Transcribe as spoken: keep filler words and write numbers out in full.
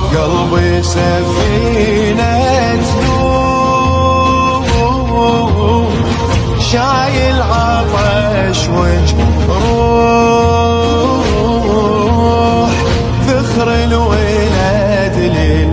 قلبي سفينة نوح شايل عطش وجروح ذخر الولد لي